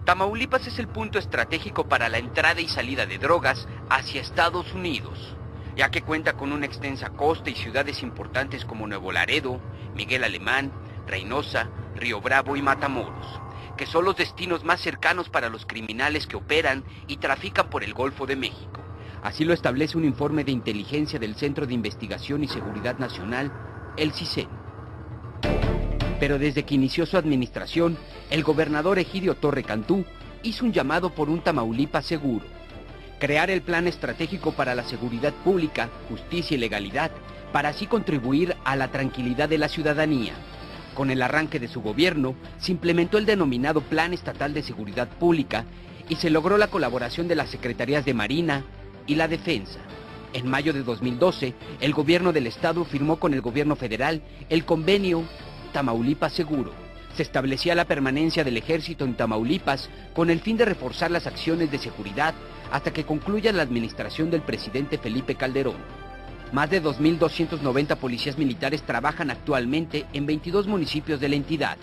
Tamaulipas es el punto estratégico para la entrada y salida de drogas hacia Estados Unidos, ya que cuenta con una extensa costa y ciudades importantes como Nuevo Laredo, Miguel Alemán, Reynosa, Río Bravo y Matamoros, que son los destinos más cercanos para los criminales que operan y trafican por el Golfo de México. Así lo establece un informe de inteligencia del Centro de Investigación y Seguridad Nacional, el CISEN. Pero desde que inició su administración, el gobernador Egidio Torre Cantú hizo un llamado por un Tamaulipas seguro. Crear el plan estratégico para la seguridad pública, justicia y legalidad, para así contribuir a la tranquilidad de la ciudadanía. Con el arranque de su gobierno, se implementó el denominado Plan Estatal de Seguridad Pública y se logró la colaboración de las Secretarías de Marina y la Defensa. En mayo de 2012, el gobierno del estado firmó con el gobierno federal el convenio Tamaulipas Seguro. Se establecía la permanencia del ejército en Tamaulipas con el fin de reforzar las acciones de seguridad hasta que concluya la administración del presidente Felipe Calderón. Más de 2.290 policías militares trabajan actualmente en 22 municipios de la entidad.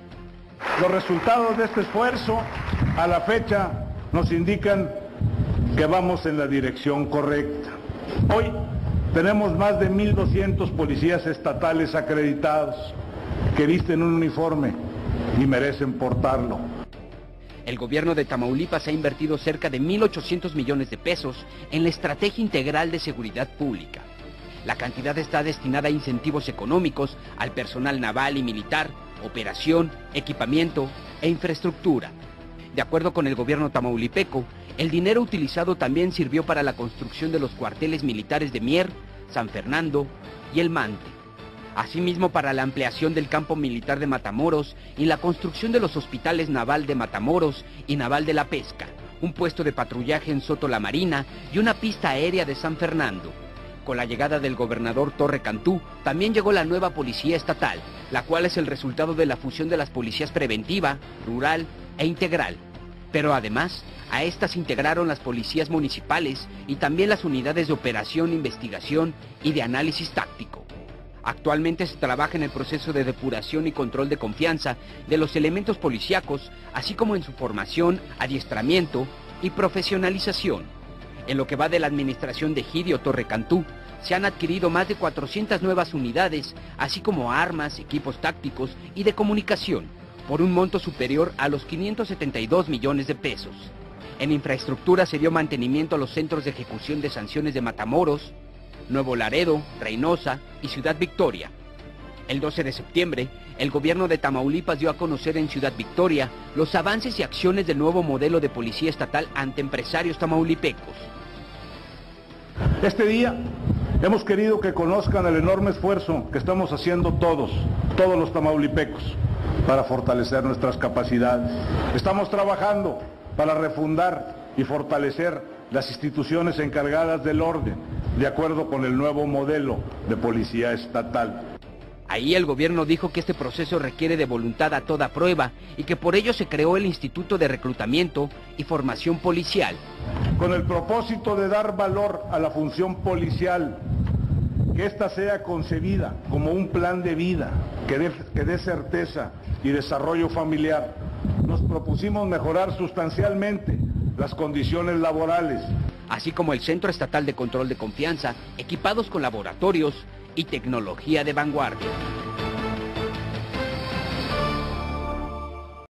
Los resultados de este esfuerzo a la fecha nos indican que vamos en la dirección correcta. Hoy tenemos más de 1.200 policías estatales acreditados que visten un uniforme y merecen portarlo. El gobierno de Tamaulipas ha invertido cerca de 1.800 millones de pesos en la estrategia integral de seguridad pública. La cantidad está destinada a incentivos económicos al personal naval y militar, operación, equipamiento e infraestructura. De acuerdo con el gobierno tamaulipeco, el dinero utilizado también sirvió para la construcción de los cuarteles militares de Mier, San Fernando y El Mante. Asimismo, para la ampliación del campo militar de Matamoros y la construcción de los hospitales naval de Matamoros y naval de la Pesca, un puesto de patrullaje en Soto la Marina y una pista aérea de San Fernando. Con la llegada del gobernador Torre Cantú, también llegó la nueva policía estatal, la cual es el resultado de la fusión de las policías preventiva, rural e integral. Pero además, a estas integraron las policías municipales y también las unidades de operación, investigación y de análisis táctico. Actualmente se trabaja en el proceso de depuración y control de confianza de los elementos policíacos, así como en su formación, adiestramiento y profesionalización. En lo que va de la administración de Egidio Torre Cantú, se han adquirido más de 400 nuevas unidades, así como armas, equipos tácticos y de comunicación, por un monto superior a los 572 millones de pesos. En infraestructura se dio mantenimiento a los centros de ejecución de sanciones de Matamoros, Nuevo Laredo, Reynosa y Ciudad Victoria. El 12 de septiembre, el gobierno de Tamaulipas dio a conocer en Ciudad Victoria los avances y acciones del nuevo modelo de policía estatal ante empresarios tamaulipecos. Este día hemos querido que conozcan el enorme esfuerzo que estamos haciendo todos los tamaulipecos, para fortalecer nuestras capacidades. Estamos trabajando para refundar y fortalecer las instituciones encargadas del orden, de acuerdo con el nuevo modelo de policía estatal. Ahí el gobierno dijo que este proceso requiere de voluntad a toda prueba y que por ello se creó el Instituto de Reclutamiento y Formación Policial. Con el propósito de dar valor a la función policial, que ésta sea concebida como un plan de vida, que dé certeza y desarrollo familiar, nos propusimos mejorar sustancialmente las condiciones laborales, así como el Centro Estatal de Control de Confianza, equipados con laboratorios y tecnología de vanguardia.